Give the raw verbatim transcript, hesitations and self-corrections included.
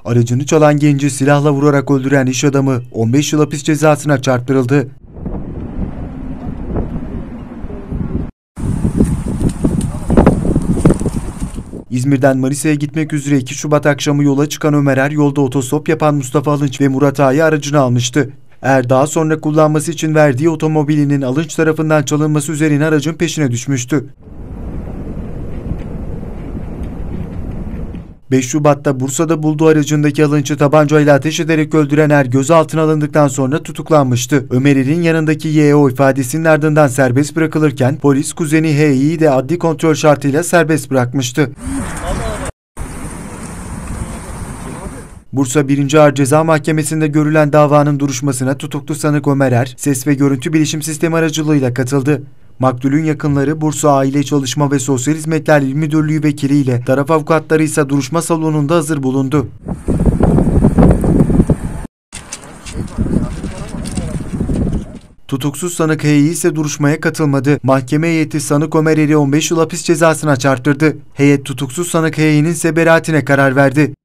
Aracını çalan genci silahla vurarak öldüren iş adamı on beş yıl hapis cezasına çarptırıldı. İzmir'den Manisa'ya gitmek üzere iki Şubat akşamı yola çıkan Ömer Er, yolda otostop yapan Mustafa Alınç ve Murat Ağa'yı aracına almıştı. Er daha sonra kullanması için verdiği otomobilinin Alınç tarafından çalınması üzerine aracın peşine düşmüştü. beş Şubat'ta Bursa'da bulduğu aracındaki Alınç'ı tabancayla ateş ederek öldüren Er gözaltına alındıktan sonra tutuklanmıştı. Ömer Er'in yanındaki Y O ifadesinin ardından serbest bırakılırken polis kuzeni H İ'yi de adli kontrol şartıyla serbest bırakmıştı. Bursa birinci Ağır Ceza Mahkemesi'nde görülen davanın duruşmasına tutuklu sanık Ömer Er, ses ve görüntü bilişim sistemi aracılığıyla katıldı. Maktulün yakınları Bursa Aile Çalışma ve Sosyal Hizmetler İl Müdürlüğü vekiliyle taraf avukatları ise duruşma salonunda hazır bulundu. Tutuksuz sanık H İ ise duruşmaya katılmadı. Mahkeme heyeti sanık Ömer Er'i on beş yıl hapis cezasına çarptırdı. Heyet tutuksuz sanık H İ'nin ise beraatine karar verdi.